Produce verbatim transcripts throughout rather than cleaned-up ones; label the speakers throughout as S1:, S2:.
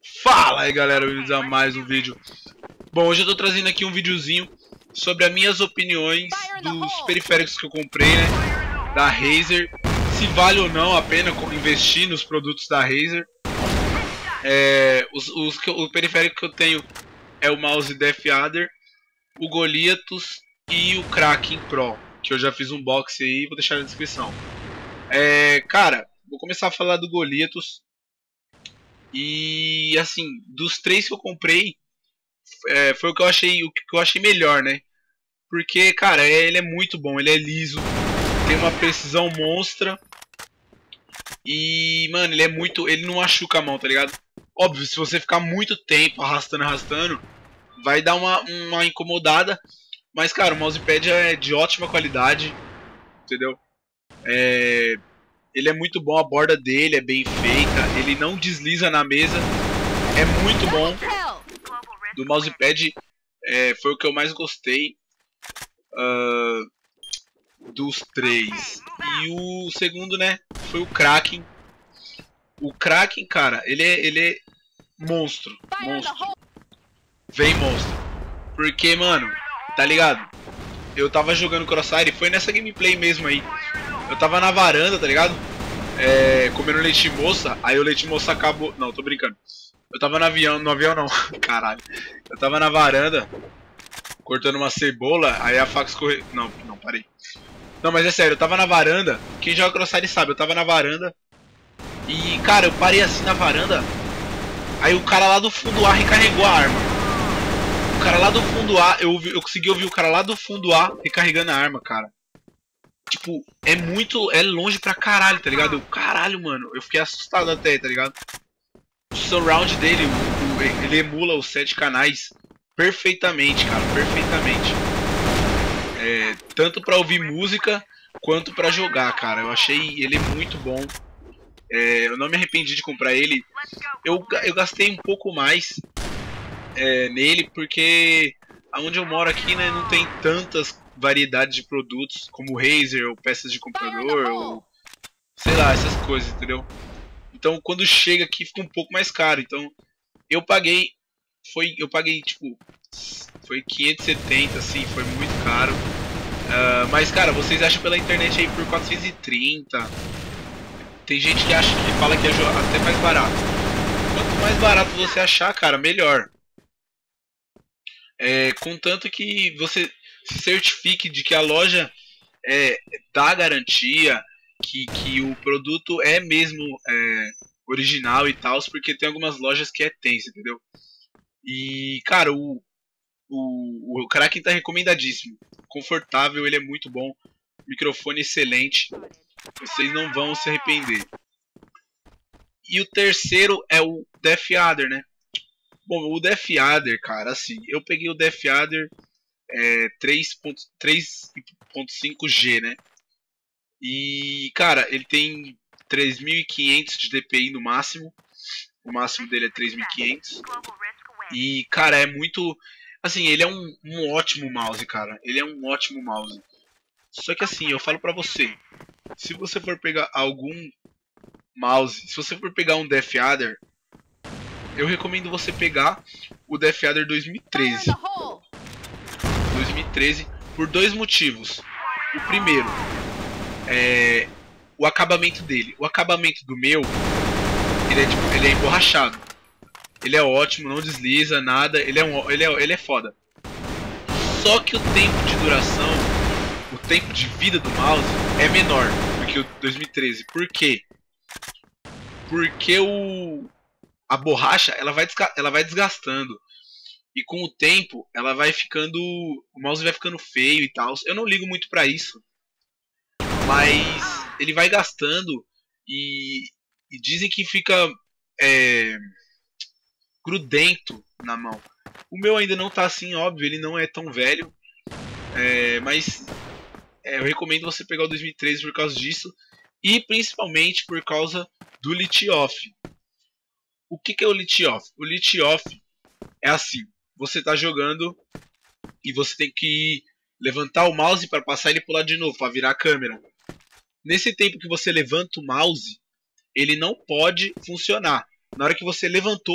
S1: Fala aí galera, bem-vindos a mais um vídeo. Bom, hoje eu tô trazendo aqui um videozinho sobre as minhas opiniões dos periféricos que eu comprei, né, da Razer. Se vale ou não a pena investir nos produtos da Razer. É, os, os, o periférico que eu tenho é o mouse Deathadder, o Goliathus e o Kraken Pro, que eu já fiz um unboxing aí, vou deixar na descrição. É, cara, vou começar a falar do Goliathus. E assim, dos três que eu comprei, é, foi o que eu achei, o que eu achei melhor, né? Porque, cara, é, ele é muito bom, ele é liso, tem uma precisão monstra. E, mano, ele é muito, ele não machuca a mão, tá ligado? Óbvio, se você ficar muito tempo arrastando, arrastando, vai dar uma, uma incomodada. Mas, cara, o mousepad é de ótima qualidade, entendeu? É, ele é muito bom, a borda dele é bem feita, ele não desliza na mesa, é muito bom. Do mousepad é, foi o que eu mais gostei uh, dos três. E o segundo, né, foi o Kraken. O Kraken, cara, ele é, ele é monstro, monstro. Vem monstro. Porque, mano, tá ligado? Eu tava jogando Crossfire, foi nessa gameplay mesmo aí. Eu tava na varanda, tá ligado? É, comendo leite moça, aí o leite moça acabou... Não, tô brincando. Eu tava no avião, no avião não, caralho. Eu tava na varanda, cortando uma cebola, aí a faca escorreu... Não, não, parei. Não, mas é sério, eu tava na varanda, quem joga Crossfire sabe, eu tava na varanda. E, cara, eu parei assim na varanda, aí o cara lá do fundo A recarregou a arma. O cara lá do fundo A, eu, ouvi, eu consegui ouvir o cara lá do fundo A recarregando a arma, cara. Tipo, é muito, é longe pra caralho, tá ligado? Eu, caralho, mano, eu fiquei assustado até, tá ligado? O surround dele, o, o, ele emula os sete canais perfeitamente, cara, perfeitamente. É, tanto pra ouvir música, quanto pra jogar, cara. Eu achei ele muito bom. É, eu não me arrependi de comprar ele. Eu, eu gastei um pouco mais é, nele, porque aonde eu moro aqui, né, não tem tantas variedades de produtos como Razer ou peças de computador ou sei lá, essas coisas, entendeu? Então quando chega aqui fica um pouco mais caro. Então eu paguei, foi, eu paguei tipo, foi quinhentos e setenta, assim, foi muito caro. Uh, mas cara, vocês acham pela internet aí por quatrocentos e trinta. Tem gente que acha que fala que é até mais barato. Quanto mais barato você achar, cara, melhor. É, contanto que você se certifique de que a loja é, dá garantia, que, que o produto é mesmo é, original e tal, porque tem algumas lojas que é tenso, entendeu? E, cara, o, o, o Kraken tá recomendadíssimo. Confortável, ele é muito bom. Microfone excelente. Vocês não vão se arrepender. E o terceiro é o Deathadder, né? Bom, o Deathadder, cara, assim, eu peguei o Deathadder é, três ponto cinco G, né? E, cara, ele tem três mil e quinhentos de D P I no máximo. O máximo dele é três mil e quinhentos. E, cara, é muito... Assim, ele é um, um ótimo mouse, cara. Ele é um ótimo mouse. Só que assim, eu falo pra você, se você for pegar algum mouse, se você for pegar um Deathadder, eu recomendo você pegar o Deathadder dois mil e treze. dois mil e treze por dois motivos. O primeiro é o acabamento dele. O acabamento do meu, ele é, tipo, ele é emborrachado. Ele é ótimo, não desliza nada. Ele é, um, ele, é, ele é foda. Só que o tempo de duração, o tempo de vida do mouse é menor do que o dois mil e treze. Por quê? Porque o, a borracha ela vai, ela vai desgastando. E com o tempo, ela vai ficando... O mouse vai ficando feio e tal. Eu não ligo muito pra isso. Mas ele vai gastando e, e dizem que fica é, grudento na mão. O meu ainda não tá assim, óbvio. Ele não é tão velho. É, mas é, eu recomendo você pegar o dois mil e treze por causa disso. E principalmente por causa do lit-off. O que, que é o lit-off? O lit-off é assim. Você tá jogando e você tem que levantar o mouse para passar ele pro lado de novo, para virar a câmera. Nesse tempo que você levanta o mouse, ele não pode funcionar. Na hora que você levantou,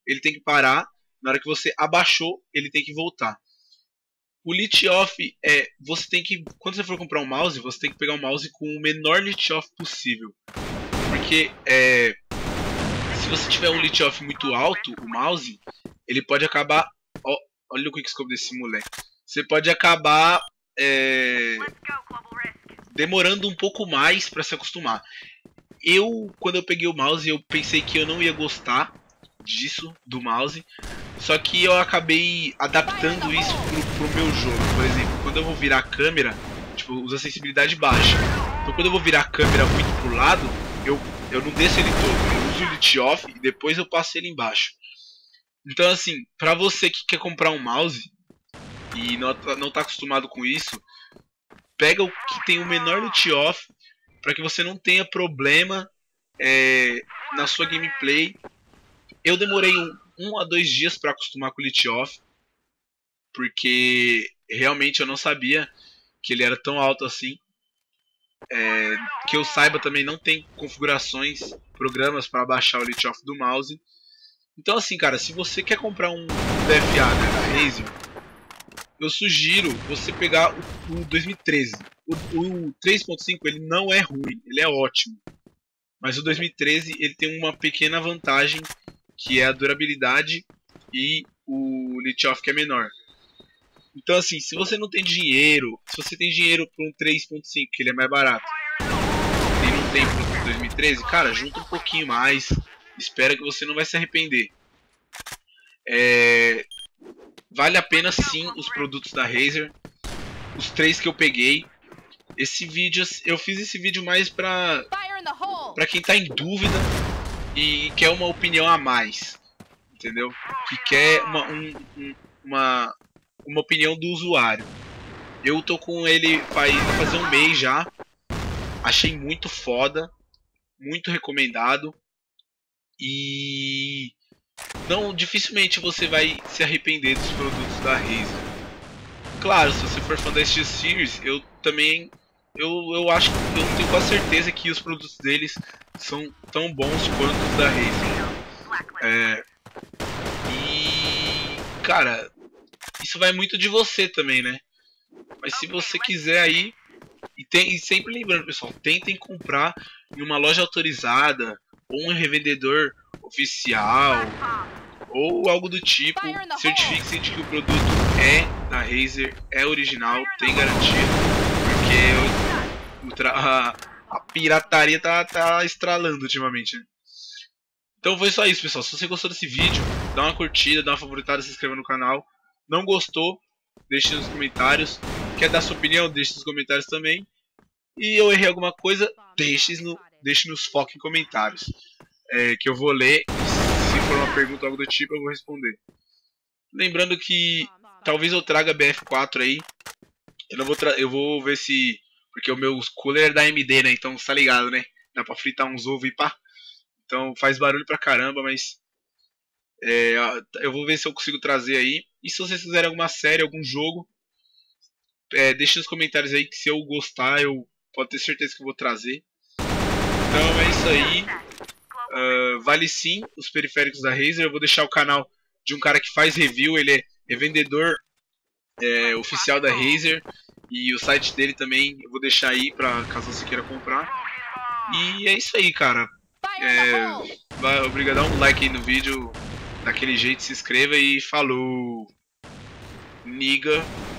S1: ele tem que parar. Na hora que você abaixou, ele tem que voltar. O lit off é, você tem que, quando você for comprar um mouse, você tem que pegar um mouse com o menor lit off possível. Porque é, se você tiver um lit off muito alto, o mouse, ele pode acabar, ó, olha o quickscope desse moleque. Você pode acabar é, demorando um pouco mais para se acostumar. Eu, quando eu peguei o mouse, eu pensei que eu não ia gostar disso, do mouse. Só que eu acabei adaptando isso pro, pro meu jogo. Por exemplo, quando eu vou virar a câmera, tipo, usa sensibilidade baixa. Então quando eu vou virar a câmera muito pro lado, eu, eu não desço ele todo. Eu uso o lit off e depois eu passo ele embaixo. Então assim, pra você que quer comprar um mouse e não, não tá acostumado com isso, pega o que tem o menor lit off para que você não tenha problema é, na sua gameplay. Eu demorei um, um a dois dias para acostumar com o lit off, porque realmente eu não sabia que ele era tão alto assim. É, que eu saiba também não tem configurações, programas para baixar o lit off do mouse. Então assim, cara, se você quer comprar um D F A, né, da Razer, eu sugiro você pegar o, o dois mil e treze. O, o três ponto cinco ele não é ruim, ele é ótimo. Mas o dois mil e treze ele tem uma pequena vantagem, que é a durabilidade e o lit off que é menor. Então assim, se você não tem dinheiro, se você tem dinheiro para um três ponto cinco, que ele é mais barato, e não tem para o dois mil e treze, cara, junta um pouquinho mais, espera que você não vai se arrepender. É... Vale a pena sim os produtos da Razer, os três que eu peguei. Esse vídeo, eu fiz esse vídeo mais pra, pra quem tá em dúvida e quer uma opinião a mais, entendeu? Que quer uma, um, um, uma, uma opinião do usuário. Eu tô com ele faz, vai fazer um mês já. Achei muito foda, muito recomendado. E não, dificilmente você vai se arrepender dos produtos da Razer. Claro, se você for fã da S G Series, eu também eu, eu acho que eu tenho quase certeza que os produtos deles são tão bons quanto os da Razer. É, e cara, isso vai muito de você também, né? Mas se você quiser aí, e, tem, e sempre lembrando, pessoal, tentem comprar em uma loja autorizada ou um revendedor oficial ou algo do tipo. Certifique-se de que o produto é da Razer, é original, tem garantia, porque o, o a, a pirataria tá, tá estralando ultimamente, né? Então foi só isso, pessoal. Se você gostou desse vídeo, dá uma curtida, dá uma favoritada, se inscreva no canal. Não gostou, deixe nos comentários. Quer dar sua opinião, deixe nos comentários também. E eu errei alguma coisa, deixe, no, deixe nos foca em comentários, é, que eu vou ler. Se for uma pergunta ou algo do tipo, eu vou responder. Lembrando que talvez eu traga B F quatro aí. Eu não vou tra eu vou ver se, porque o meu cooler é da A M D, né? Então tá ligado, né? Dá pra fritar uns ovos e pá. Então faz barulho pra caramba, mas é, eu vou ver se eu consigo trazer aí. E se vocês fizerem alguma série, algum jogo, é, deixe nos comentários aí que se eu gostar, eu pode ter certeza que eu vou trazer. Então é isso aí. Uh, vale sim os periféricos da Razer. Eu vou deixar o canal de um cara que faz review. Ele é revendedor é, oficial da Razer. E o site dele também eu vou deixar aí pra caso você queira comprar. E é isso aí, cara. É, vai, obrigado, dá um like aí no vídeo. Daquele jeito, se inscreva e falou. Niga.